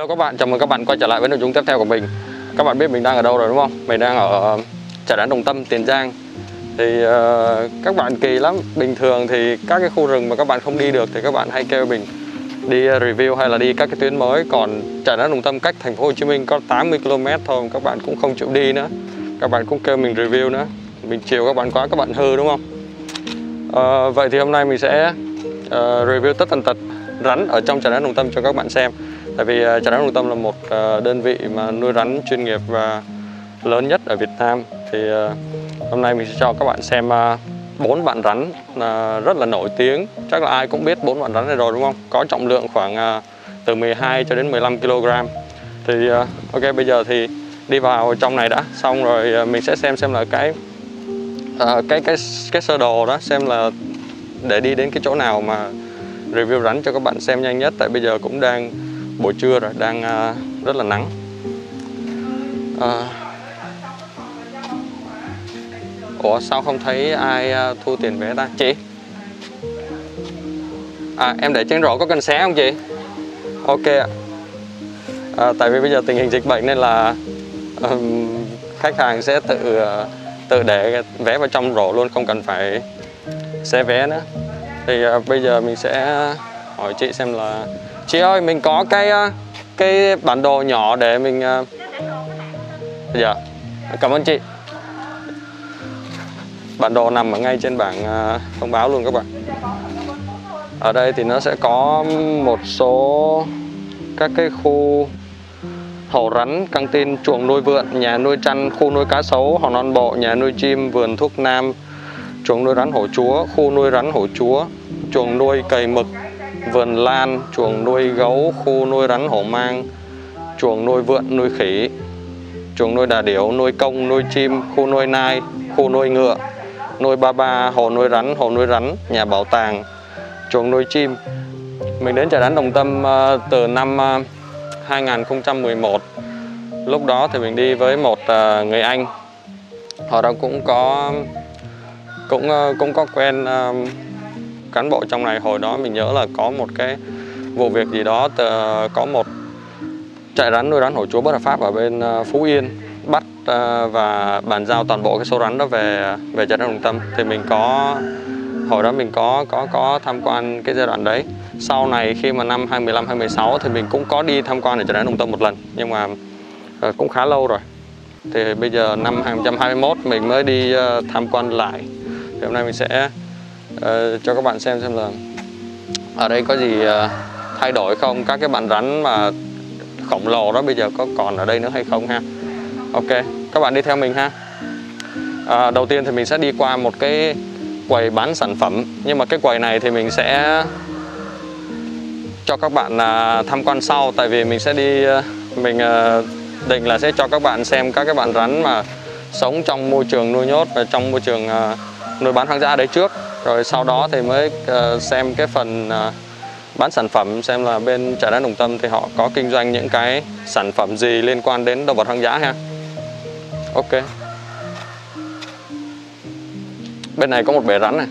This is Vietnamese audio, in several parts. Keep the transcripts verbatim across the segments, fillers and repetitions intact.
Hello các bạn, chào mừng các bạn quay trở lại với nội dung tiếp theo của mình. Các bạn biết mình đang ở đâu rồi đúng không? Mình đang ở trại rắn Đồng Tâm, Tiền Giang. Thì uh, các bạn kỳ lắm. Bình thường thì các cái khu rừng mà các bạn không đi được thì các bạn hay kêu mình đi review hay là đi các cái tuyến mới. Còn trại rắn Đồng Tâm cách thành phố Hồ Chí Minh có tám mươi ki lô mét thôi, các bạn cũng không chịu đi nữa. Các bạn cũng kêu mình review nữa. Mình chiều các bạn quá, các bạn hư đúng không? Uh, vậy thì hôm nay mình sẽ uh, review tất tần tật rắn ở trong trại rắn Đồng Tâm cho các bạn xem. Tại vì uh, trại rắn Đồng Tâm là một uh, đơn vị mà nuôi rắn chuyên nghiệp và lớn nhất ở Việt Nam. Thì uh, hôm nay mình sẽ cho các bạn xem bốn uh, bạn rắn uh, rất là nổi tiếng. Chắc là ai cũng biết bốn bạn rắn này rồi đúng không? Có trọng lượng khoảng uh, từ mười hai cho đến mười lăm ki lô gam. Thì uh, ok, bây giờ thì đi vào trong này đã. Xong rồi uh, mình sẽ xem xem là cái uh, cái cái cái sơ đồ đó, xem là để đi đến cái chỗ nào mà review rắn cho các bạn xem nhanh nhất. Tại bây giờ cũng đang buổi trưa rồi, đang uh, rất là nắng. uh, Ủa sao không thấy ai uh, thu tiền vé ta? Chị? À, em để trên rổ có cần xé không chị? Ok ạ. À, tại vì bây giờ tình hình dịch bệnh nên là uh, khách hàng sẽ tự uh, tự để vé vào trong rổ luôn, không cần phải xé vé nữa. Thì uh, bây giờ mình sẽ hỏi chị xem là chị ơi, mình có cái uh, cái bản đồ nhỏ để mình uh... dạ, cảm ơn chị. Bản đồ nằm ở ngay trên bảng uh, thông báo luôn các bạn. Ở đây thì nó sẽ có một số các cái khu hổ rắn, căng tin, chuồng nuôi vượn, nhà nuôi chăn, khu nuôi cá sấu, hòn non bộ, nhà nuôi chim, vườn thuốc nam, chuồng nuôi rắn hổ chúa, khu nuôi rắn hổ chúa, chuồng nuôi cầy mực, vườn lan, chuồng nuôi gấu, khu nuôi rắn hổ mang, chuồng nuôi vượn, nuôi khỉ, chuồng nuôi đà điểu, nuôi công, nuôi chim, khu nuôi nai, khu nuôi ngựa, nuôi ba ba, hồ nuôi rắn, hồ nuôi rắn, nhà bảo tàng, chuồng nuôi chim. Mình đến trại rắn Đồng Tâm uh, từ năm uh, hai nghìn không trăm mười một. Lúc đó thì mình đi với một uh, người anh. Họ đó cũng có cũng uh, cũng có quen uh, cán bộ trong này. Hồi đó mình nhớ là có một cái vụ việc gì đó, từ, có một trại rắn nuôi rắn hổ chúa bất hợp pháp ở bên uh, Phú Yên bắt uh, và bàn giao toàn bộ cái số rắn đó về về trại rắn Đồng Tâm. Thì mình có hồi đó mình có có có tham quan cái giai đoạn đấy. Sau này khi mà năm hai nghìn không trăm mười lăm hai nghìn không trăm mười sáu thì mình cũng có đi tham quan ở trại rắn Đồng Tâm một lần, nhưng mà uh, cũng khá lâu rồi. Thì bây giờ năm hai nghìn không trăm hai mươi mốt mình mới đi uh, tham quan lại. Thì hôm nay mình sẽ uh, cho các bạn xem xem là ở đây có gì uh, thay đổi không, các cái bạn rắn mà khổng lồ đó bây giờ có còn ở đây nữa hay không ha. Ok, các bạn đi theo mình ha. À, đầu tiên thì mình sẽ đi qua một cái quầy bán sản phẩm, nhưng mà cái quầy này thì mình sẽ cho các bạn uh, tham quan sau. Tại vì mình sẽ đi uh, mình uh, định là sẽ cho các bạn xem các cái bạn rắn mà sống trong môi trường nuôi nhốt và trong môi trường uh, nuôi bán hoang dã đấy trước, rồi sau đó thì mới uh, xem cái phần uh, bán sản phẩm, xem là bên trại rắn Đồng Tâm thì họ có kinh doanh những cái sản phẩm gì liên quan đến động vật hoang dã ha. Ok, bên này có một bể rắn này.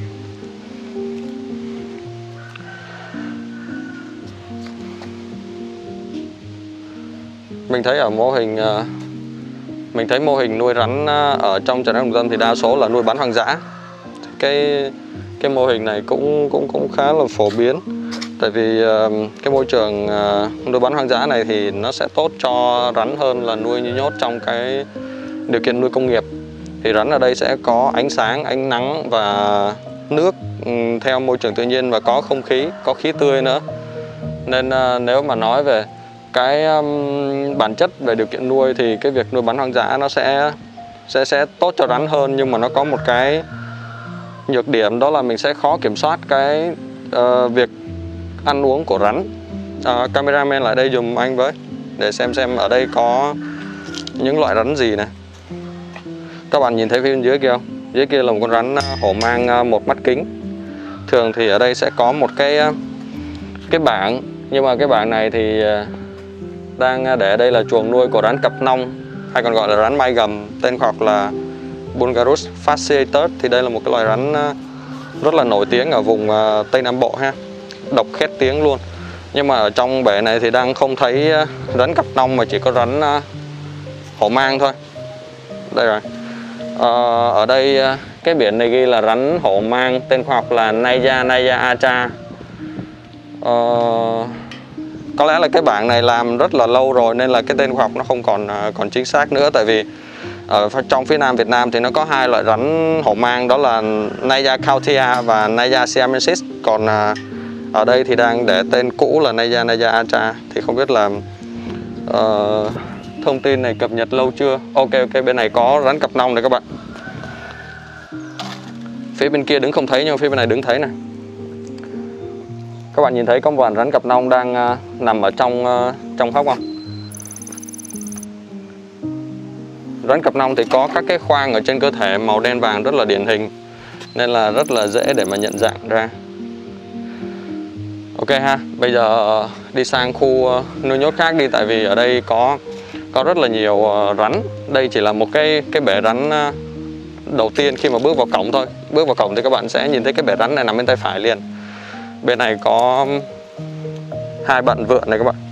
Mình thấy ở mô hình Mình thấy mô hình nuôi rắn ở trong trại rắn Đồng Tâm thì đa số là nuôi bán hoang dã. Cái cái mô hình này cũng cũng cũng khá là phổ biến. Tại vì cái môi trường nuôi bán hoang dã này thì nó sẽ tốt cho rắn hơn là nuôi như nhốt trong cái điều kiện nuôi công nghiệp. Thì rắn ở đây sẽ có ánh sáng, ánh nắng và nước theo môi trường tự nhiên, và có không khí, có khí tươi nữa. Nên nếu mà nói về cái um, bản chất về điều kiện nuôi thì cái việc nuôi bán hoang dã nó sẽ sẽ sẽ tốt cho rắn hơn, nhưng mà nó có một cái nhược điểm, đó là mình sẽ khó kiểm soát cái uh, việc ăn uống của rắn. Uh, cameraman lại đây dùm anh với, để xem xem ở đây có những loại rắn gì này. Các bạn nhìn thấy phía bên dưới kia không? Dưới kia là một con rắn hổ mang một mắt kính. Thường thì ở đây sẽ có một cái cái bảng, nhưng mà cái bảng này thì đang để ở đây là chuồng nuôi của rắn cặp nong, hay còn gọi là rắn mai gầm, tên khoa học là Bungarus fasciatus. Thì đây là một cái loài rắn rất là nổi tiếng ở vùng Tây Nam Bộ ha, độc khét tiếng luôn. Nhưng mà ở trong bể này thì đang không thấy rắn cặp nong mà chỉ có rắn hổ mang thôi. Đây rồi. Ờ, ở đây cái biển này ghi là rắn hổ mang, tên khoa học là Naja Naja acha. Ờ, có lẽ là cái bảng này làm rất là lâu rồi nên là cái tên khoa học nó không còn còn chính xác nữa. Tại vì ở trong phía Nam Việt Nam thì nó có hai loại rắn hổ mang, đó là Naja cautia và Naja siamensis. Còn ở đây thì đang để tên cũ là Naja Naja acha. Thì không biết là uh, thông tin này cập nhật lâu chưa. Ok ok, bên này có rắn cặp nong này các bạn. Phía bên kia đứng không thấy nhưng phía bên này đứng thấy này. Các bạn nhìn thấy có một bạn rắn cặp nong đang uh, nằm ở trong uh, trong hốc không? Rắn cặp nong thì có các cái khoang ở trên cơ thể màu đen vàng rất là điển hình, nên là rất là dễ để mà nhận dạng ra. Ok ha, bây giờ uh, đi sang khu uh, nuôi nhốt khác đi. Tại vì ở đây có có rất là nhiều uh, rắn. Đây chỉ là một cái cái bể rắn uh, đầu tiên khi mà bước vào cổng thôi. Bước vào cổng thì các bạn sẽ nhìn thấy cái bể rắn này nằm bên tay phải liền. Bên này có hai bạn vượn này các bạn.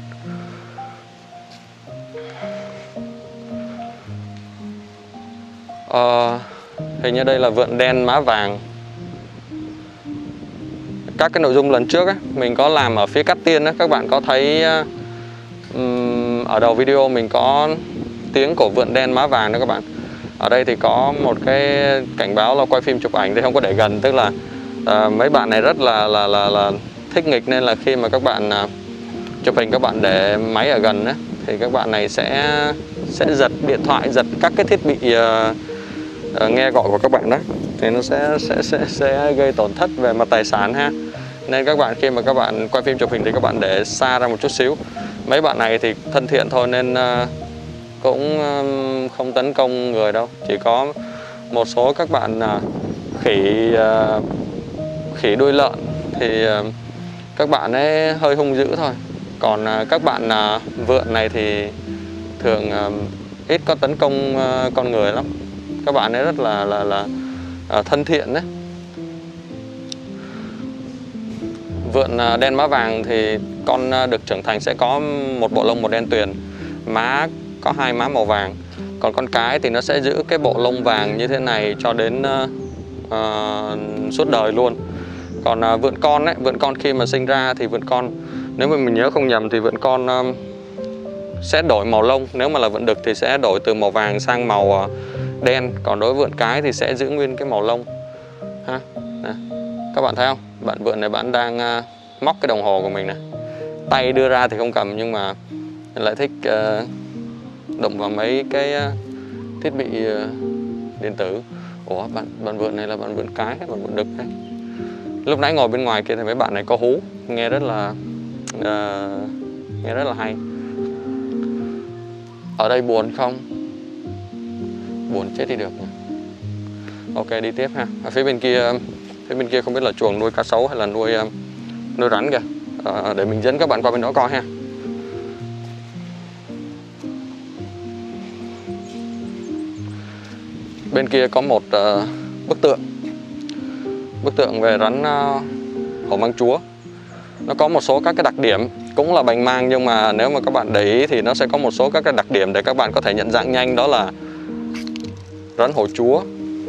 Ờ, hình như đây là vượn đen má vàng. Các cái nội dung lần trước ấy, mình có làm ở phía Cát Tiên ấy, các bạn có thấy um, ở đầu video mình có tiếng của vượn đen má vàng đó các bạn. Ở đây thì có một cái cảnh báo là quay phim chụp ảnh thì không có để gần, tức là uh, mấy bạn này rất là là là là thích nghịch, nên là khi mà các bạn uh, chụp hình các bạn để máy ở gần ấy, thì các bạn này sẽ sẽ giật điện thoại, giật các cái thiết bị uh, uh, nghe gọi của các bạn đó, thì nó sẽ sẽ sẽ sẽ gây tổn thất về mặt tài sản ha. Nên các bạn khi mà các bạn quay phim chụp hình thì các bạn để xa ra một chút xíu. Mấy bạn này thì thân thiện thôi nên uh, cũng um, không tấn công người đâu. Chỉ có một số các bạn uh, khỉ uh, khỉ đuôi lợn thì uh, các bạn ấy hơi hung dữ thôi. Còn uh, các bạn uh, vượn này thì thường uh, ít có tấn công uh, con người lắm. Các bạn ấy rất là là là uh, thân thiện đấy. Vượn uh, đen má vàng thì con uh, được trưởng thành sẽ có một bộ lông màu đen tuyền, má có hai má màu vàng. Còn con cái thì nó sẽ giữ cái bộ lông vàng như thế này cho đến uh, uh, suốt đời luôn. Còn uh, vượn con ấy, vượn con khi mà sinh ra thì vượn con, nếu mà mình nhớ không nhầm thì vượn con uh, sẽ đổi màu lông. Nếu mà là vượn đực thì sẽ đổi từ màu vàng sang màu uh, đen. Còn đối với vượn cái thì sẽ giữ nguyên cái màu lông ha. Nè, các bạn thấy không? Bạn vượn này bạn đang uh, móc cái đồng hồ của mình này. Tay đưa ra thì không cầm nhưng mà lại thích uh, động vào mấy cái uh, thiết bị uh, điện tử. Ủa, bạn bạn vượn này là bạn vượn cái hay bạn vượn đực đấy? Lúc nãy ngồi bên ngoài kia thì mấy bạn này có hú, nghe rất là uh, nghe rất là hay. Ở đây buồn không? Buồn chết đi được nhỉ. Ok, đi tiếp ha. Ở phía bên kia, phía bên kia không biết là chuồng nuôi cá sấu hay là nuôi uh, nuôi rắn kìa. Uh, để mình dẫn các bạn qua bên đó coi ha. Bên kia có một uh, bức tượng. Bức tượng về rắn uh, hổ mang chúa. Nó có một số các cái đặc điểm, cũng là bành mang, nhưng mà nếu mà các bạn để ý thì nó sẽ có một số các cái đặc điểm để các bạn có thể nhận dạng nhanh. Đó là rắn hổ chúa.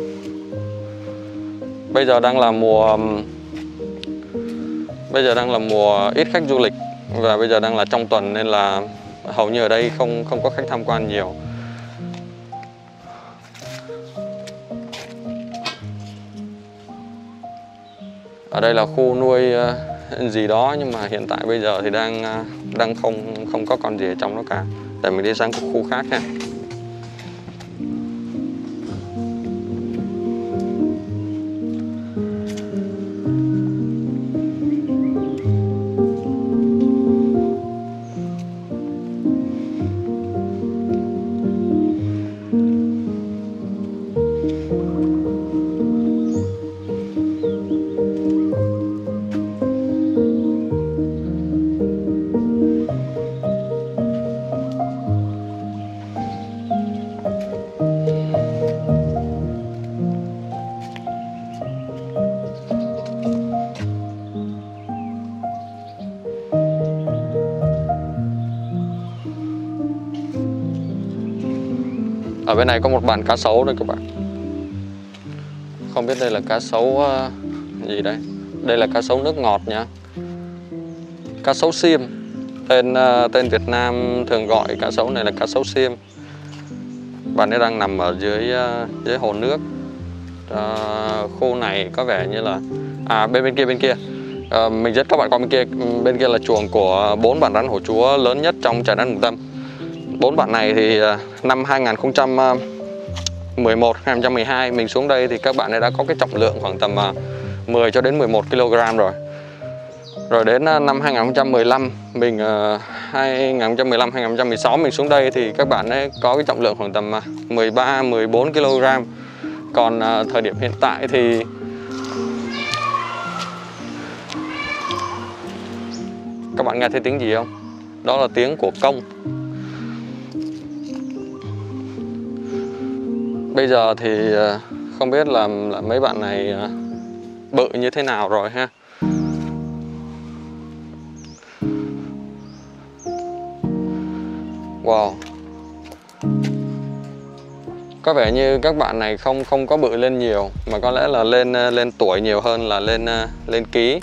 Bây giờ đang là mùa Bây giờ đang là mùa ít khách du lịch, và bây giờ đang là trong tuần nên là hầu như ở đây không không có khách tham quan nhiều. Ở đây là khu nuôi uh, gì đó, nhưng mà hiện tại bây giờ thì đang uh, đang không không có con gì ở trong đó cả. Để mình đi sang khu khác ha. Ở bên này có một bạn cá sấu đây các bạn. Không biết đây là cá sấu uh, gì đây. Đây là cá sấu nước ngọt nha. Cá sấu xiêm. Tên uh, tên Việt Nam thường gọi cá sấu này là cá sấu xiêm. Bạn ấy đang nằm ở dưới uh, dưới hồ nước. Uh, khu này có vẻ như là à bên bên kia bên kia. Uh, mình dẫn các bạn qua bên kia. Bên kia là chuồng của bốn bạn rắn hổ chúa lớn nhất trong Trại Rắn Đồng Tâm. Bốn bạn này thì uh, năm hai nghìn không trăm mười một, hai nghìn không trăm mười hai mình xuống đây thì các bạn ấy đã có cái trọng lượng khoảng tầm uh, mười cho đến mười một ki lô gam rồi. Rồi đến uh, năm hai nghìn không trăm mười lăm mình uh, hai nghìn không trăm mười lăm hai nghìn không trăm mười sáu mình xuống đây thì các bạn ấy có cái trọng lượng khoảng tầm uh, mười ba mười bốn ki lô gam. Còn uh, thời điểm hiện tại thì các bạn nghe thấy tiếng gì không? Đó là tiếng của công. Bây giờ thì uh, không biết là, là mấy bạn này uh, bự như thế nào rồi ha. Wow. Có vẻ như các bạn này không không có bự lên nhiều, mà có lẽ là lên lên tuổi nhiều hơn là lên lên ký.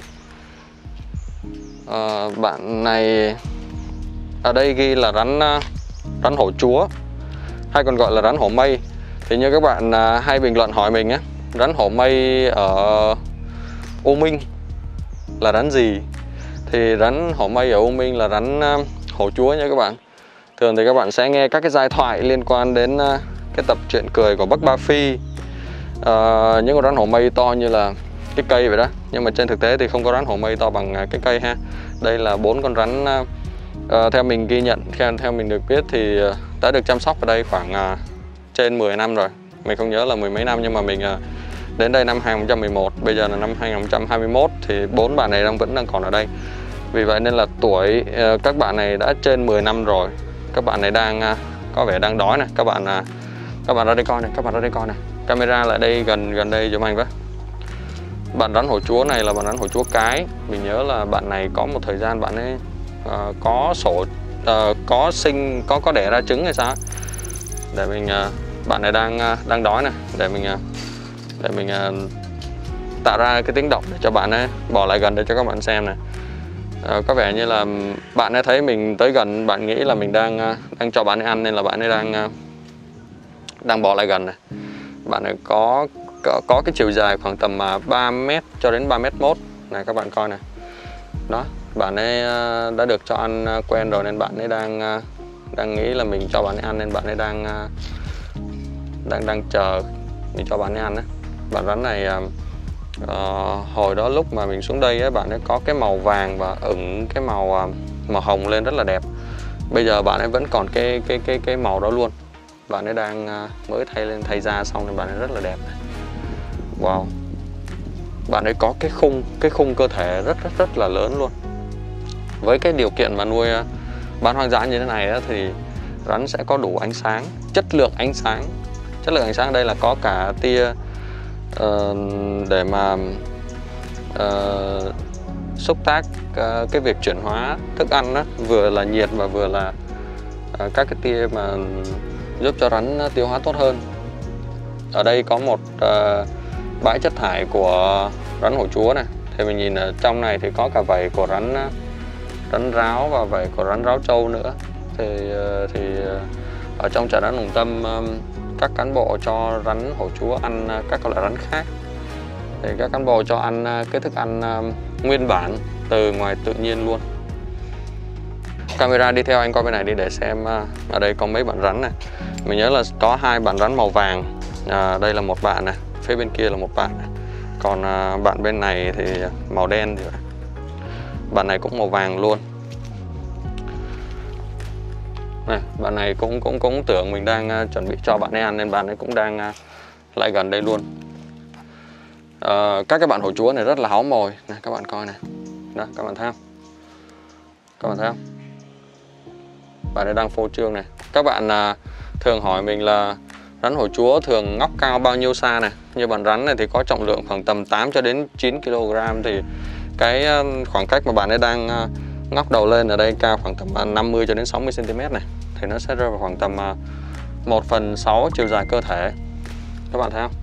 À, bạn này ở đây ghi là rắn rắn hổ chúa, hay còn gọi là rắn hổ mây. Thì như các bạn hay bình luận hỏi mình á, rắn hổ mây ở U Minh là rắn gì? Thì rắn hổ mây ở U Minh là rắn hổ chúa nha các bạn. Thường thì các bạn sẽ nghe các cái giai thoại liên quan đến cái tập truyện cười của Bắc Ba Phi, uh, những con rắn hổ mây to như là cái cây vậy đó. Nhưng mà trên thực tế thì không có rắn hổ mây to bằng cái cây ha. Đây là bốn con rắn uh, theo mình ghi nhận, theo, theo mình được biết thì uh, đã được chăm sóc ở đây khoảng uh, trên mười năm rồi. Mình không nhớ là mười mấy năm, nhưng mà mình uh, đến đây năm hai nghìn không trăm mười một, bây giờ là năm hai nghìn không trăm hai mươi mốt thì bốn bạn này đang vẫn đang còn ở đây. Vì vậy nên là tuổi uh, các bạn này đã trên mười năm rồi. Các bạn này đang uh, có vẻ đang đói này. Các bạn uh, các bạn ra đây coi này, các bạn ra đây coi này. Camera lại đây gần gần đây giùm anh với. Bạn rắn hổ chúa này là bạn rắn hổ chúa cái. Mình nhớ là bạn này có một thời gian bạn ấy uh, có sổ uh, có sinh có có đẻ ra trứng hay sao? Để mình uh, bạn này đang uh, đang đói này, để mình uh, để mình uh, tạo ra cái tiếng động để cho bạn ấy bỏ lại gần để cho các bạn xem này. Uh, có vẻ như là bạn ấy thấy mình tới gần, bạn nghĩ là mình đang uh, đang cho bạn ấy ăn nên là bạn ấy đang uh, đang bò lại gần này. Bạn này có, có có cái chiều dài khoảng tầm ba mét cho đến ba mét mốt này, các bạn coi này. Đó, bạn ấy đã được cho ăn quen rồi nên bạn ấy đang đang nghĩ là mình cho bạn ấy ăn, nên bạn ấy đang đang đang chờ mình cho bạn ấy ăn đấy. Bạn rắn này uh, hồi đó lúc mà mình xuống đây ấy, bạn ấy có cái màu vàng và ửng cái màu màu hồng lên rất là đẹp. Bây giờ bạn ấy vẫn còn cái cái cái cái màu đó luôn. Bạn ấy đang mới thay lên thay da xong nên bạn ấy rất là đẹp này. Wow. Bạn ấy có cái khung cái khung cơ thể rất rất rất là lớn luôn. Với cái điều kiện mà nuôi bán hoang dã như thế này á, thì rắn sẽ có đủ ánh sáng, chất lượng ánh sáng. Chất lượng ánh sáng ở đây là có cả tia uh, để mà uh, xúc tác uh, cái việc chuyển hóa thức ăn đó, vừa là nhiệt và vừa là uh, các cái tia mà giúp cho rắn tiêu hóa tốt hơn. Ở đây có một uh, bãi chất thải của rắn hổ chúa này. Thì mình nhìn ở trong này thì có cả vảy của rắn rắn ráo và vảy của rắn ráo trâu nữa. Thì uh, thì uh, ở trong Trại Rắn Đồng Tâm um, các cán bộ cho rắn hổ chúa ăn uh, các loại rắn khác. Thì các cán bộ cho ăn uh, cái thức ăn uh, nguyên bản từ ngoài tự nhiên luôn. Camera đi theo anh coi bên này đi để xem uh, ở đây có mấy bạn rắn này. Mình nhớ là có hai bạn rắn màu vàng. À, đây là một bạn này, phía bên kia là một bạn này. Còn à, bạn bên này thì màu đen thì vậy. Bạn này cũng màu vàng luôn. Này, bạn này cũng cũng cũng tưởng mình đang uh, chuẩn bị cho bạn ấy ăn nên bạn ấy cũng đang uh, lại gần đây luôn. Uh, các cái bạn hổ chúa này rất là háu mồi. Này các bạn coi này. Đó, các bạn thấy không? Các bạn thấy không? Bạn ấy đang phô trương này. Các bạn uh, thường hỏi mình là rắn hổ chúa thường ngóc cao bao nhiêu xa này. Như bạn rắn này thì có trọng lượng khoảng tầm tám cho đến chín ki lô gam. Thì cái khoảng cách mà bạn ấy đang ngóc đầu lên ở đây cao khoảng tầm năm mươi cho đến sáu mươi xăng ti mét này. Thì nó sẽ rơi vào khoảng tầm một phần sáu chiều dài cơ thể. Các bạn thấy không?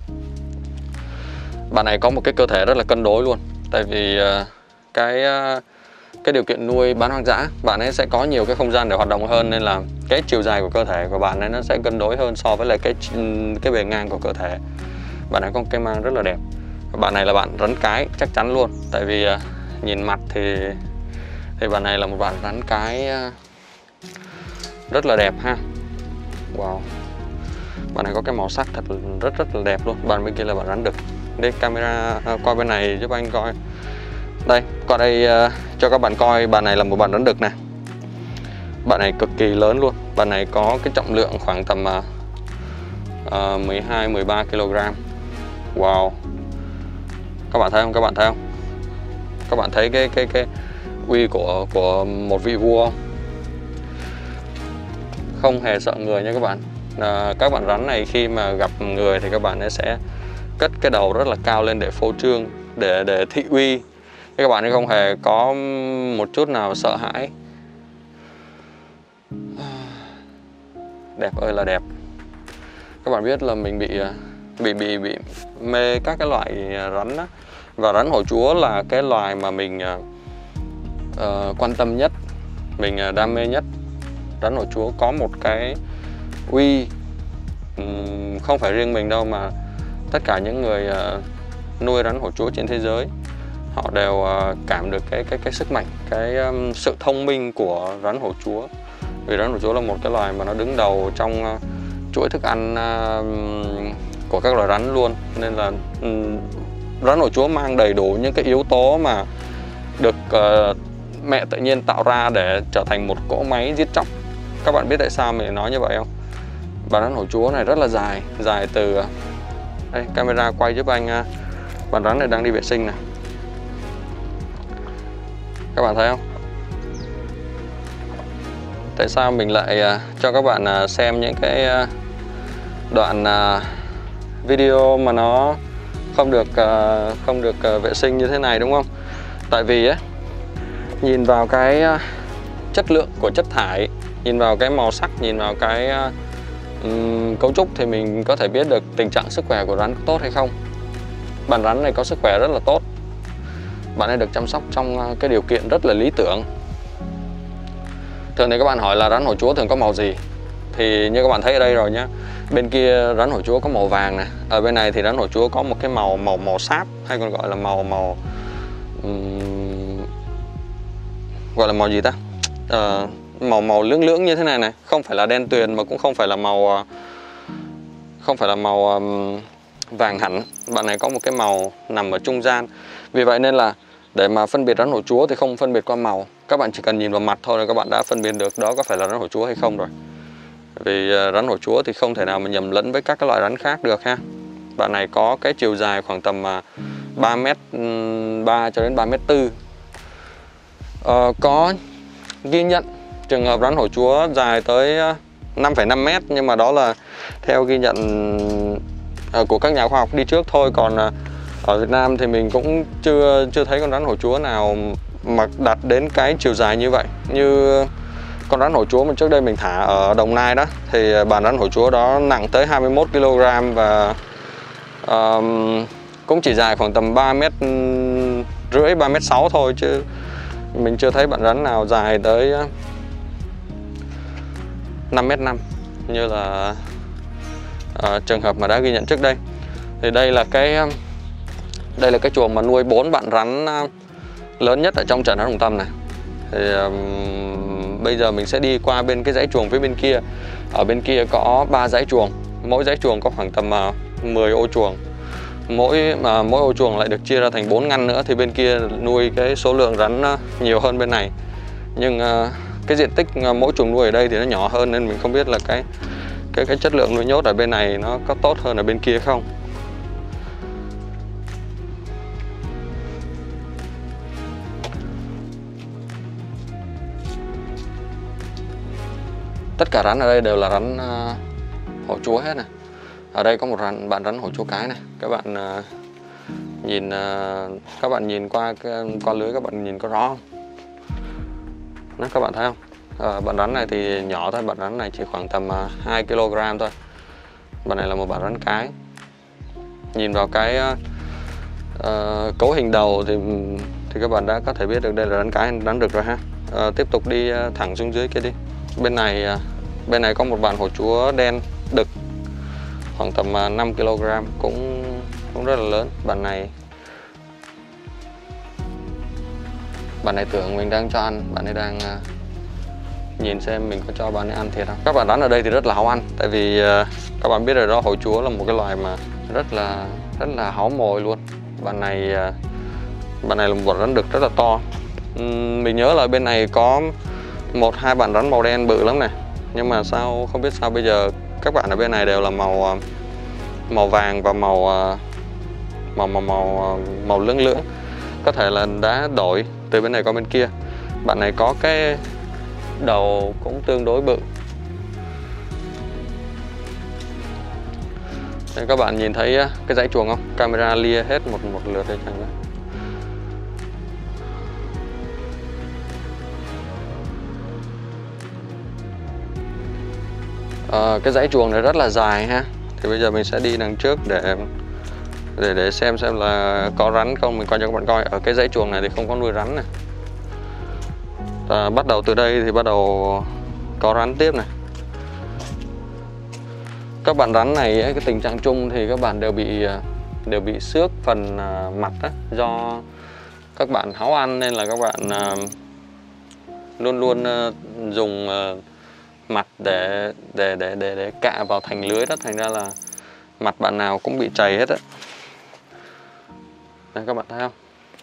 Bạn này có một cái cơ thể rất là cân đối luôn. Tại vì uh, cái uh, cái điều kiện nuôi bán hoang dã, bạn ấy sẽ có nhiều cái không gian để hoạt động hơn, nên là cái chiều dài của cơ thể của bạn ấy nó sẽ cân đối hơn so với lại cái cái bề ngang của cơ thể. Bạn ấy có một cái mang rất là đẹp. Bạn này là bạn rắn cái chắc chắn luôn. Tại vì uh, nhìn mặt thì thì bạn này là một bạn rắn cái uh, rất là đẹp ha. Wow. Bạn này có cái màu sắc thật rất rất là đẹp luôn. Bạn bên kia là bạn rắn đực. Đây camera uh, coi bên này giúp anh coi. Đây, qua đây uh, cho các bạn coi. Bạn này là một bạn rắn đực này. Bạn này cực kỳ lớn luôn. Bạn này có cái trọng lượng khoảng tầm uh, uh, mười hai mười ba ki lô gam. Wow. Các bạn thấy không? Các bạn thấy không? Các bạn thấy cái cái cái uy của của một vị vua không? Không hề sợ người nha các bạn. À, các bạn rắn này khi mà gặp người thì các bạn ấy sẽ cất cái đầu rất là cao lên để phô trương, để để thị uy. Các bạn ấy không hề có một chút nào sợ hãi. Đẹp ơi là đẹp. Các bạn biết là mình bị bị bị bị mê các cái loại rắn đó. Và rắn hổ chúa là cái loài mà mình uh, quan tâm nhất, mình uh, đam mê nhất. Rắn hổ chúa có một cái uy, um, không phải riêng mình đâu mà tất cả những người uh, nuôi rắn hổ chúa trên thế giới, họ đều uh, cảm được cái cái cái sức mạnh, cái um, sự thông minh của rắn hổ chúa. Vì rắn hổ chúa là một cái loài mà nó đứng đầu trong uh, chuỗi thức ăn uh, của các loài rắn luôn, nên là um, rắn hổ chúa mang đầy đủ những cái yếu tố mà được uh, mẹ tự nhiên tạo ra để trở thành một cỗ máy giết chóc. Các bạn biết tại sao mình nói như vậy không? Bạn rắn hổ chúa này rất là dài, dài từ đây, camera quay giúp anh. Uh, bạn rắn này đang đi vệ sinh này. Các bạn thấy không? Tại sao mình lại uh, cho các bạn uh, xem những cái uh, đoạn uh, video mà nó không được uh, không được uh, vệ sinh như thế này, đúng không? Tại vì ấy, nhìn vào cái uh, chất lượng của chất thải, nhìn vào cái màu sắc, nhìn vào cái uh, um, cấu trúc thì mình có thể biết được tình trạng sức khỏe của rắn có tốt hay không. Bạn rắn này có sức khỏe rất là tốt. Bạn ấy được chăm sóc trong uh, cái điều kiện rất là lý tưởng. Thường thì các bạn hỏi là rắn hổ chúa thường có màu gì, thì như các bạn thấy ở đây rồi nhá. Bên kia rắn hổ chúa có màu vàng này, ở bên này thì rắn hổ chúa có một cái màu màu màu sáp, hay còn gọi là màu màu um, gọi là màu gì ta? Uh, màu màu lưỡng lưỡng như thế này này, không phải là đen tuyền mà cũng không phải là màu không phải là màu um, vàng hẳn. Bạn này có một cái màu nằm ở trung gian. Vì vậy nên là để mà phân biệt rắn hổ chúa thì không phân biệt qua màu, các bạn chỉ cần nhìn vào mặt thôi là các bạn đã phân biệt được đó có phải là rắn hổ chúa hay không rồi. Vì rắn hổ chúa thì không thể nào mà nhầm lẫn với các cái loại rắn khác được ha. Bạn này có cái chiều dài khoảng tầm ba mét ba cho đến ba mét tư. Ờ, có ghi nhận trường hợp rắn hổ chúa dài tới năm phẩy năm mét, nhưng mà đó là theo ghi nhận của các nhà khoa học đi trước thôi. Còn ở Việt Nam thì mình cũng chưa chưa thấy con rắn hổ chúa nào mà đạt đến cái chiều dài như vậy. Như con rắn hổ chúa mà trước đây mình thả ở Đồng Nai đó, thì bản rắn hổ chúa đó nặng tới hai mươi mốt ki lô gam và um, cũng chỉ dài khoảng tầm ba mét rưỡi, ba mét sáu thôi, chứ mình chưa thấy bạn rắn nào dài tới năm mét năm như là uh, trường hợp mà đã ghi nhận trước đây. Thì đây là cái đây là cái chuồng mà nuôi bốn bạn rắn lớn nhất ở trong trận rắn Đồng Tâm này. Thì um, bây giờ mình sẽ đi qua bên cái dãy chuồng phía bên kia. Ở bên kia có ba dãy chuồng, mỗi dãy chuồng có khoảng tầm uh, mười ô chuồng. Mỗi mà uh, mỗi ô chuồng lại được chia ra thành bốn ngăn nữa, thì bên kia nuôi cái số lượng rắn uh, nhiều hơn bên này. Nhưng uh, cái diện tích uh, mỗi chuồng nuôi ở đây thì nó nhỏ hơn, nên mình không biết là cái cái cái chất lượng nuôi nhốt ở bên này nó có tốt hơn ở bên kia không. Tất cả rắn ở đây đều là rắn uh, hổ chúa hết này. Ở đây có một rắn, bạn rắn hổ chúa cái này. Các bạn uh, nhìn uh, các bạn nhìn qua qua lưới, các bạn nhìn có rõ không? Đó, các bạn thấy không? À, bạn rắn này thì nhỏ thôi, bạn rắn này chỉ khoảng tầm uh, hai ki lô gam thôi. Bạn này là một bạn rắn cái. Nhìn vào cái uh, uh, cấu hình đầu thì thì các bạn đã có thể biết được đây là rắn cái, rắn đực rồi ha. Uh, tiếp tục đi uh, thẳng xuống dưới kia đi. Bên này uh, bên này có một bạn hổ chúa đen đực khoảng tầm uh, năm ki lô gam, cũng cũng rất là lớn. Bạn này bạn này tưởng mình đang cho ăn, bạn ấy đang uh, nhìn xem mình có cho bạn ấy ăn thiệt không. Các bạn rắn ở đây thì rất là háo ăn, tại vì uh, các bạn biết rồi đó, hổ chúa là một cái loài mà rất là rất là háo mồi luôn. Bạn này uh, bạn này là một bạn rắn đực rất là to. uhm, mình nhớ là bên này có một hai bạn rắn màu đen bự lắm này, nhưng mà sao không biết sao bây giờ các bạn ở bên này đều là màu màu vàng và màu màu màu màu màu lưỡng lưỡng. Có thể là đã đổi từ bên này qua bên kia. Bạn này có cái đầu cũng tương đối bự. Đây, các bạn nhìn thấy cái dãy chuồng không? Camera lia hết một một lượt đây chẳng nữa. À, cái dãy chuồng này rất là dài ha. Thì bây giờ mình sẽ đi đằng trước để để để xem xem là có rắn không. Mình coi cho các bạn coi. Ở cái dãy chuồng này thì không có nuôi rắn này. À, bắt đầu từ đây thì bắt đầu có rắn tiếp này. Các bạn rắn này cái tình trạng chung thì các bạn đều bị đều bị xước phần mặt đó, do các bạn háo ăn nên là các bạn luôn luôn dùng mặt để để để để để cạ vào thành lưới đó, thành ra là mặt bạn nào cũng bị chày hết á. Đây các bạn thấy không?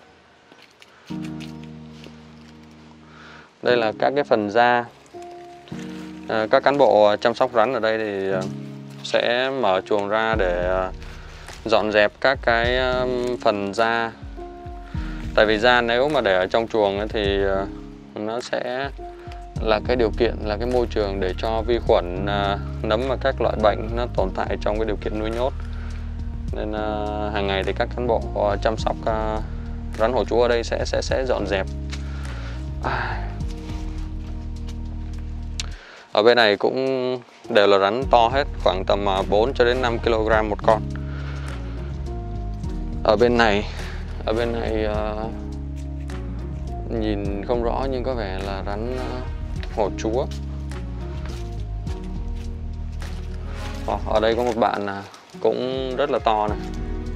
Đây là các cái phần da. À, các cán bộ chăm sóc rắn ở đây thì sẽ mở chuồng ra để dọn dẹp các cái phần da. Tại vì da nếu mà để ở trong chuồng thì nó sẽ là cái điều kiện, là cái môi trường để cho vi khuẩn, nấm và các loại bệnh nó tồn tại trong cái điều kiện nuôi nhốt. Nên hàng ngày thì các cán bộ chăm sóc rắn hổ chúa ở đây sẽ sẽ sẽ dọn dẹp. Ở bên này cũng đều là rắn to hết, khoảng tầm bốn cho đến năm ki lô gam một con. Ở bên này, ở bên này uh, nhìn không rõ nhưng có vẻ là rắn uh, hổ chúa. Oh, ở đây có một bạn uh, cũng rất là to này.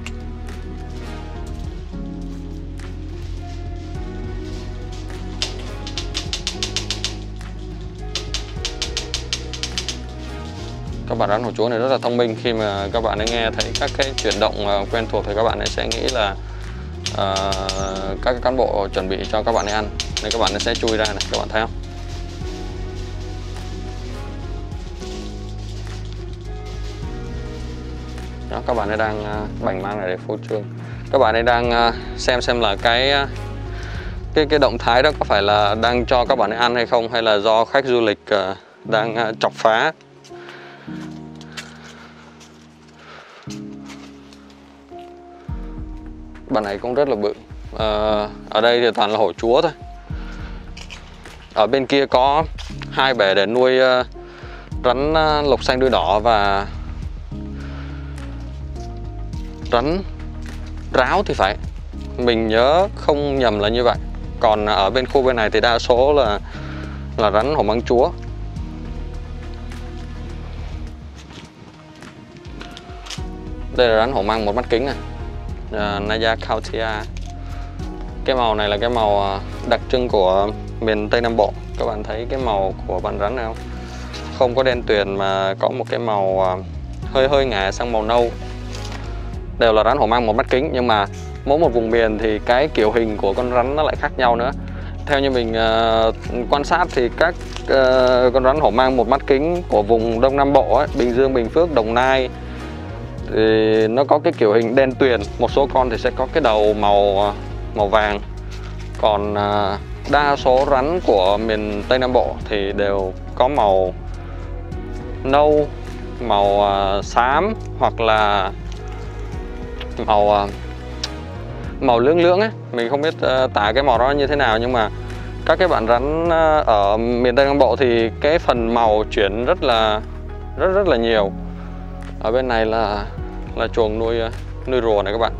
Các bạn rắn hổ chúa này rất là thông minh. Khi mà các bạn ấy nghe thấy các cái chuyển động quen thuộc thì các bạn ấy sẽ nghĩ là uh, các cán bộ chuẩn bị cho các bạn ấy ăn, nên các bạn ấy sẽ chui ra này, các bạn thấy không? Đó, các bạn ấy đang uh, bành mang này để phô trương. Các bạn ấy đang uh, xem xem là cái uh, cái cái động thái đó có phải là đang cho các bạn ấy ăn hay không, hay là do khách du lịch uh, đang uh, chọc phá. Bạn này cũng rất là bự. à, Ở đây thì toàn là hổ chúa thôi. Ở bên kia có hai bể để nuôi uh, rắn uh, lục xanh đuôi đỏ và rắn ráo thì phải, mình nhớ không nhầm là như vậy. Còn ở bên khu bên này thì đa số là là rắn hổ mang chúa. Đây là rắn hổ mang một mắt kính này, uh, Naya Cautia. Cái màu này là cái màu đặc trưng của miền Tây Nam Bộ. Các bạn thấy cái màu của bạn rắn này không? Không có đen tuyền mà có một cái màu uh, hơi hơi ngả sang màu nâu. Đều là rắn hổ mang một mắt kính, nhưng mà mỗi một vùng miền thì cái kiểu hình của con rắn nó lại khác nhau nữa. Theo như mình uh, quan sát thì các uh, con rắn hổ mang một mắt kính của vùng Đông Nam Bộ ấy, Bình Dương, Bình Phước, Đồng Nai thì nó có cái kiểu hình đen tuyền. Một số con thì sẽ có cái đầu màu màu vàng. Còn uh, đa số rắn của miền Tây Nam Bộ thì đều có màu nâu, màu uh, xám hoặc là màu uh, màu lưỡng lưỡng ấy. Mình không biết uh, tả cái màu đó như thế nào, nhưng mà Các cái bạn rắn ở miền Tây Nam Bộ thì cái phần màu chuyển rất là rất rất là nhiều. Ở bên này là là chuồng nuôi nuôi rùa này các bạn.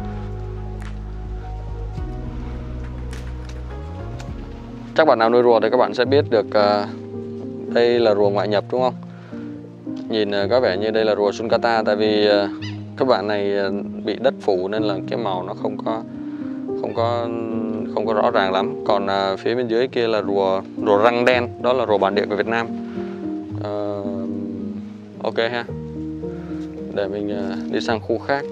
Chắc bạn nào nuôi rùa thì các bạn sẽ biết được uh, đây là rùa ngoại nhập đúng không? Nhìn uh, có vẻ như đây là rùa sulcata, tại vì uh, các bạn này uh, bị đất phủ nên là cái màu nó không có không có không có rõ ràng lắm. Còn uh, phía bên dưới kia là rùa rùa răng đen, đó là rùa bản địa của Việt Nam. Uh, ok ha. Để mình uh, đi sang khu khác.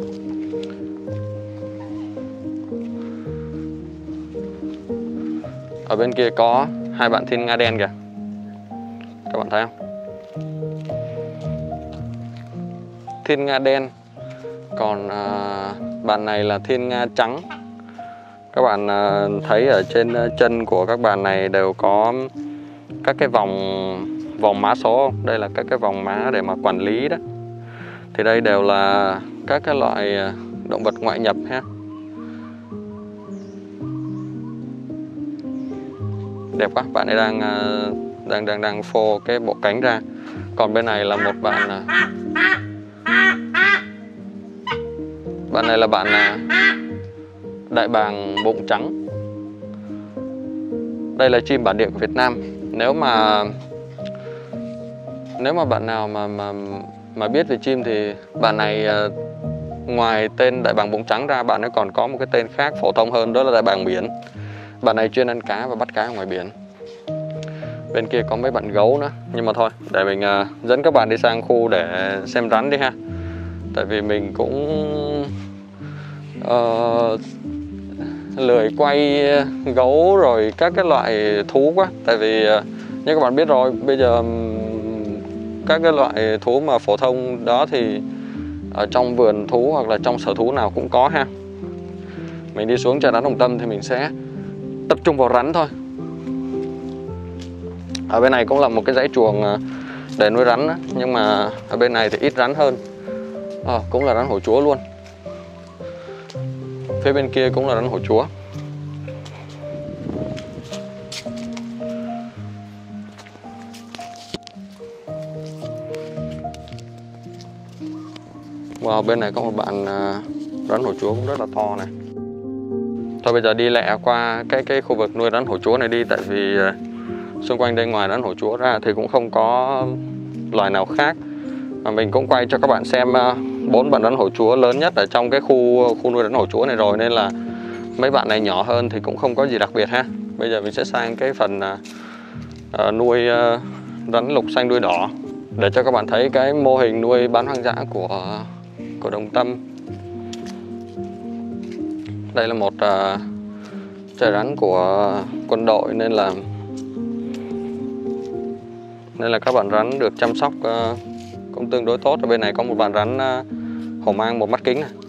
Ở bên kia có hai bạn thiên nga đen kìa. Các bạn thấy không? Thiên nga đen. Còn à, bạn này là thiên nga trắng. Các bạn à, thấy ở trên chân của các bạn này đều có các cái vòng vòng mã số. Đây là các cái vòng mã để mà quản lý đó. Thì đây đều là các cái loại động vật ngoại nhập ha. Đẹp quá, bạn ấy đang đang đang đang phô cái bộ cánh ra. Còn bên này là một bạn, bạn này là bạn đại bàng bụng trắng. Đây là chim bản địa của Việt Nam. Nếu mà nếu mà bạn nào mà mà mà biết về chim thì bạn này ngoài tên đại bàng bụng trắng ra, bạn ấy còn có một cái tên khác phổ thông hơn, đó là đại bàng biển. Bạn này chuyên ăn cá và bắt cá ở ngoài biển. Bên kia có mấy bạn gấu nữa. Nhưng mà thôi, để mình uh, dẫn các bạn đi sang khu để xem rắn đi ha. Tại vì mình cũng uh, lười quay gấu rồi các cái loại thú quá. Tại vì uh, như các bạn biết rồi, bây giờ um, các cái loại thú mà phổ thông đó thì ở trong vườn thú hoặc là trong sở thú nào cũng có ha. Mình đi xuống chợ rắn Đồng Tâm thì mình sẽ tập trung vào rắn thôi. Ở bên này cũng là một cái dãy chuồng để nuôi rắn đó. Nhưng mà ở bên này thì ít rắn hơn. à, Cũng là rắn hổ chúa luôn. Phía bên kia cũng là rắn hổ chúa. Wow, bên này có một bạn rắn hổ chúa cũng rất là to này. Thôi bây giờ đi lẹ qua cái cái khu vực nuôi rắn hổ chúa này đi. Tại vì xung quanh đây ngoài rắn hổ chúa ra thì cũng không có loài nào khác. Mà mình cũng quay cho các bạn xem bốn bạn rắn hổ chúa lớn nhất ở trong cái khu khu nuôi rắn hổ chúa này rồi, nên là mấy bạn này nhỏ hơn thì cũng không có gì đặc biệt ha. Bây giờ mình sẽ sang cái phần uh, nuôi uh, rắn lục xanh đuôi đỏ để cho các bạn thấy cái mô hình nuôi bán hoang dã của của Đồng Tâm. Đây là một uh, trại rắn của quân đội nên là nên là các bạn rắn được chăm sóc uh, cũng tương đối tốt. Ở bên này có một bạn rắn uh, hổ mang một mắt kính này.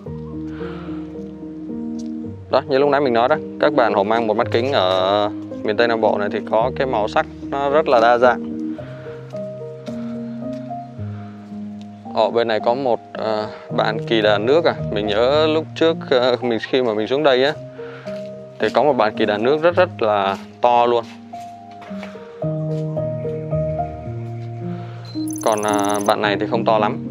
Đó, như lúc nãy mình nói đó, các bạn hổ mang một mắt kính ở miền Tây Nam Bộ này thì có cái màu sắc nó rất là đa dạng. Ở bên này có một uh, bạn kỳ đà nước à. Mình nhớ lúc trước uh, mình khi mà mình xuống đây á thì có một bạn kỳ đà nước rất rất là to luôn. Còn uh, bạn này thì không to lắm.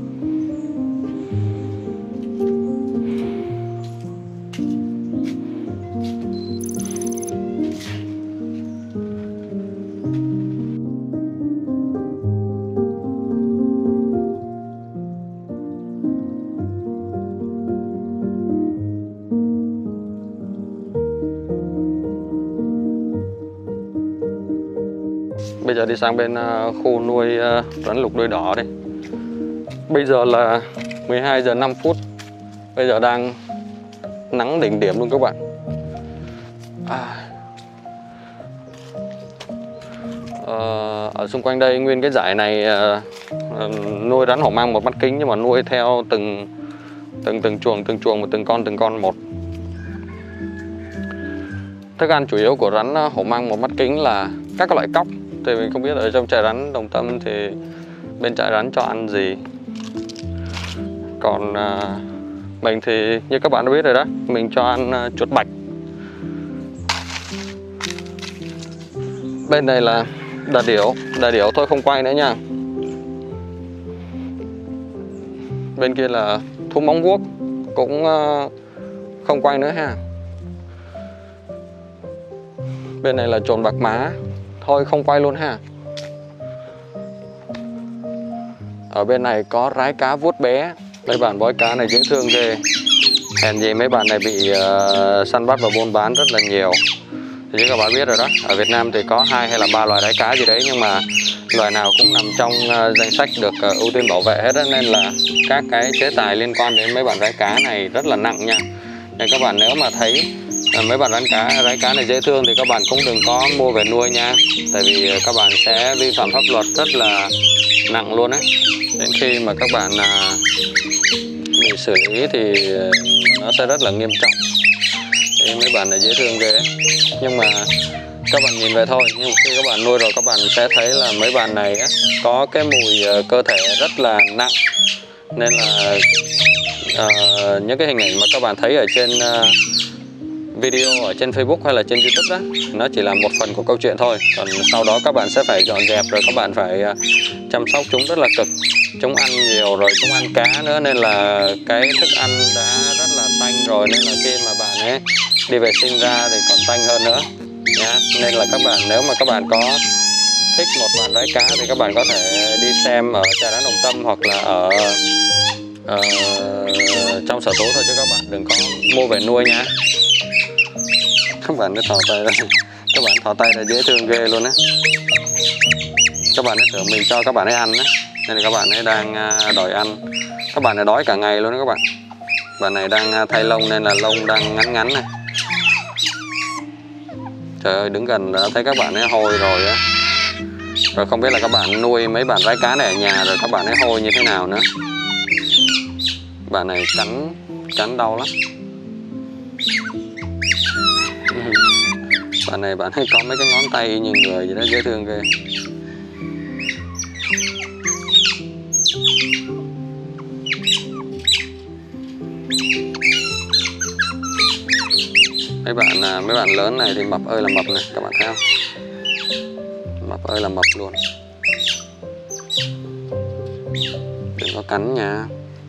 Bây giờ đi sang bên uh, khu nuôi uh, rắn lục đuôi đỏ đây. Bây giờ là mười hai giờ năm phút. Bây giờ đang nắng đỉnh điểm luôn các bạn. à. uh, Ở xung quanh đây nguyên cái dải này uh, uh, nuôi rắn hổ mang một mắt kính, nhưng mà nuôi theo từng từng từng chuồng từng chuồng một, từng con từng con một. Thức ăn chủ yếu của rắn hổ mang một mắt kính là các loại cóc. Thì mình không biết ở trong trại rắn Đồng Tâm thì bên trại rắn cho ăn gì. Còn à, mình thì như các bạn đã biết rồi đó, mình cho ăn à, chuột bạch. Bên này là đà điểu, đà điểu thôi không quay nữa nha. Bên kia là thú móng guốc, cũng không quay nữa ha. Bên này là trồn bạc má, thôi không quay luôn ha. Ở bên này có rái cá vuốt bé. Mấy bạn bói cá này dễ thương ghê. Hèn gì mấy bạn này bị uh, săn bắt và buôn bán rất là nhiều. Thì các bạn biết rồi đó, ở Việt Nam thì có hai hay là ba loài rái cá gì đấy, nhưng mà loài nào cũng nằm trong uh, danh sách được uh, ưu tiên bảo vệ hết đó, nên là các cái chế tài liên quan đến mấy bạn rái cá này rất là nặng nha. Nên các bạn nếu mà thấy uh, mấy bạn rái cá rái cá này dễ thương thì các bạn cũng đừng có mua về nuôi nha, tại vì uh, các bạn sẽ vi phạm pháp luật rất là nặng luôn đấy. Đến khi mà các bạn uh, bị xử lý thì uh, nó sẽ rất là nghiêm trọng. Thì mấy bạn này dễ thương ghê, nhưng mà các bạn nhìn về thôi, nhưng khi các bạn nuôi rồi các bạn sẽ thấy là mấy bạn này á, có cái mùi uh, cơ thể rất là nặng, nên là uh, những cái hình ảnh mà các bạn thấy ở trên uh, video ở trên Facebook hay là trên YouTube đó, nó chỉ là một phần của câu chuyện thôi. Còn sau đó các bạn sẽ phải dọn dẹp, rồi các bạn phải uh, chăm sóc chúng rất là cực. Chúng ăn nhiều rồi, chúng ăn cá nữa, nên là cái thức ăn đã rất là tanh rồi, nên là khi mà bạn ấy đi vệ sinh ra thì còn tanh hơn nữa nhá. Nên là các bạn nếu mà các bạn có thích một bạn rái cá thì các bạn có thể đi xem ở Trà Đá Đồng Tâm hoặc là ở uh, trong sở thú thôi, chứ các bạn đừng có mua về nuôi nha. Các bạn cứ thò tay ra, các bạn thò tay là dễ thương ghê luôn á. Các bạn ấy tưởng mình cho các bạn ấy ăn á, nên là các bạn ấy đang đòi ăn. Các bạn ấy đói cả ngày luôn đó các bạn. Bạn này đang thay lông nên là lông đang ngắn ngắn này. Trời ơi, đứng gần đã thấy các bạn ấy hôi rồi á. Rồi không biết là các bạn nuôi mấy bạn rái cá này ở nhà rồi các bạn ấy hôi như thế nào nữa. Bạn này cắn cắn đau lắm. Bạn này bạn ấy có mấy cái ngón tay như người vậy đó, dễ thương ghê. Mấy bạn mấy bạn lớn này thì mập ơi là mập này, các bạn thấy không? Mập ơi là mập luôn. Đừng có cắn nha.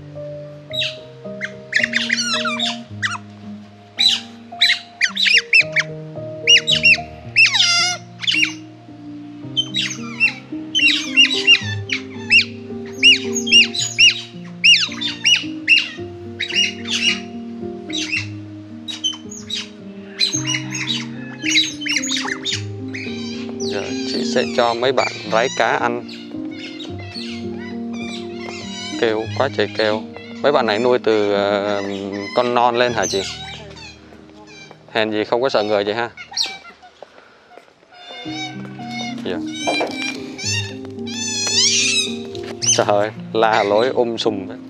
Giờ chị sẽ cho mấy bạn rái cá ăn. Kêu quá trời kêu. Mấy bạn này nuôi từ uh, con non lên hả chị? Hèn gì không có sợ người chị ha. Yeah. Trời ơi, la lối um sùm đấy.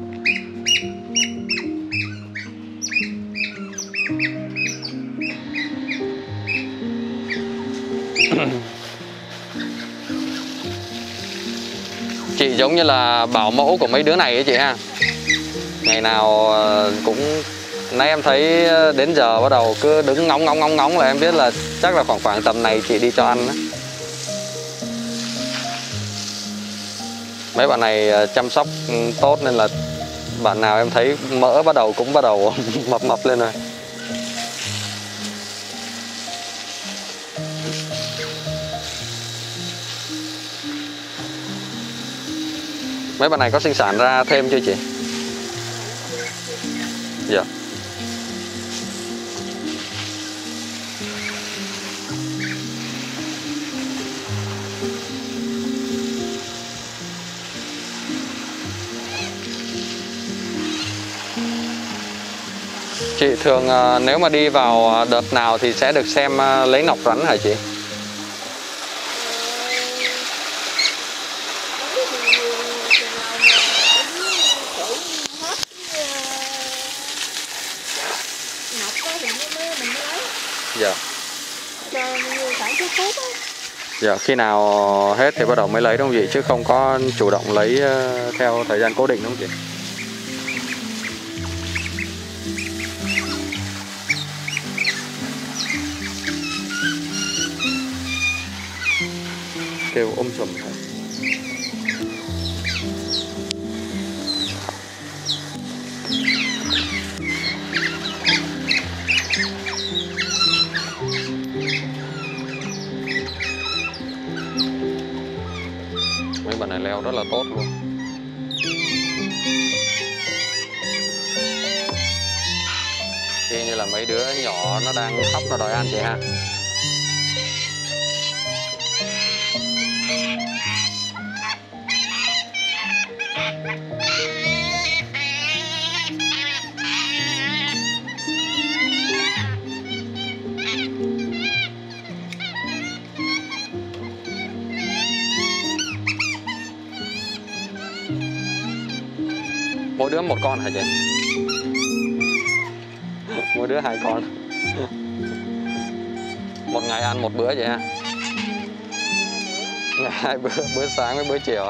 Chị giống như là bảo mẫu của mấy đứa này ấy chị ha. Ngày nào cũng nãy em thấy đến giờ bắt đầu cứ đứng ngóng ngóng ngóng ngóng là em biết là chắc là khoảng khoảng tầm này chị đi cho ăn đó. Mấy bạn này chăm sóc tốt nên là bạn nào em thấy mỡ bắt đầu cũng bắt đầu mập mập lên rồi. Mấy bạn này có sinh sản ra thêm chưa chị? Dạ. Chị thường nếu mà đi vào đợt nào thì sẽ được xem lấy nọc rắn hả chị? Dạ. Dạ, khi nào hết thì bắt đầu mới lấy đúng không chị? Chứ không có chủ động lấy theo thời gian cố định đúng không chị? kêu ôm sùm thôi. Mấy bạn này leo rất là tốt luôn. Y như là mấy đứa nhỏ nó đang khóc nó đòi ăn chị ha. Mỗi đứa một con hả chị? Mỗi đứa hai con. Một ngày ăn một bữa vậy ha? Ngày hai bữa, bữa sáng với bữa chiều.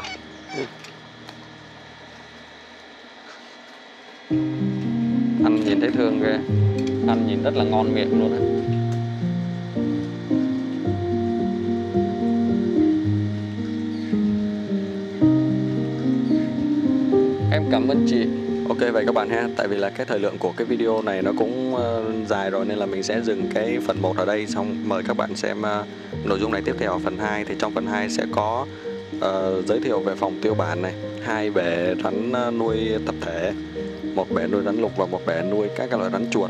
Ăn nhìn thấy thương ghê. Ăn nhìn rất là ngon miệng luôn á. Em cảm ơn chị. Ok vậy các bạn ha, tại vì là cái thời lượng của cái video này nó cũng uh, dài rồi nên là mình sẽ dừng cái phần một ở đây, xong mời các bạn xem uh, nội dung này tiếp theo ở phần hai. Thì trong phần hai sẽ có uh, giới thiệu về phòng tiêu bản này, hai bể rắn uh, nuôi tập thể, một bể nuôi rắn lục và một bể nuôi các cái loại rắn chuột.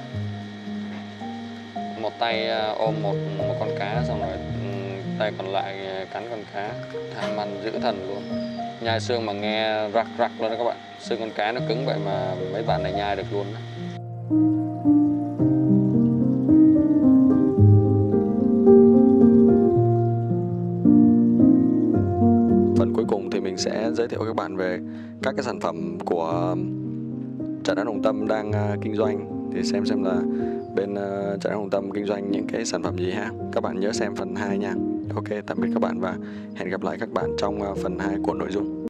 Một tay uh, ôm một một con cá, xong rồi um, tay còn lại cắn con cá, tham ăn dữ thần luôn. Nhai xương mà nghe rắc rắc luôn đó các bạn. Xương con cá nó cứng vậy mà mấy bạn này nhai được luôn đó. Phần cuối cùng thì mình sẽ giới thiệu các bạn về các cái sản phẩm của Trại Rắn Hồng Tâm đang uh, kinh doanh. Thì xem xem là bên uh, Trại Rắn Hồng Tâm kinh doanh những cái sản phẩm gì ha. Các bạn nhớ xem phần hai nha. Ok, tạm biệt các bạn và hẹn gặp lại các bạn trong uh, phần hai của nội dung.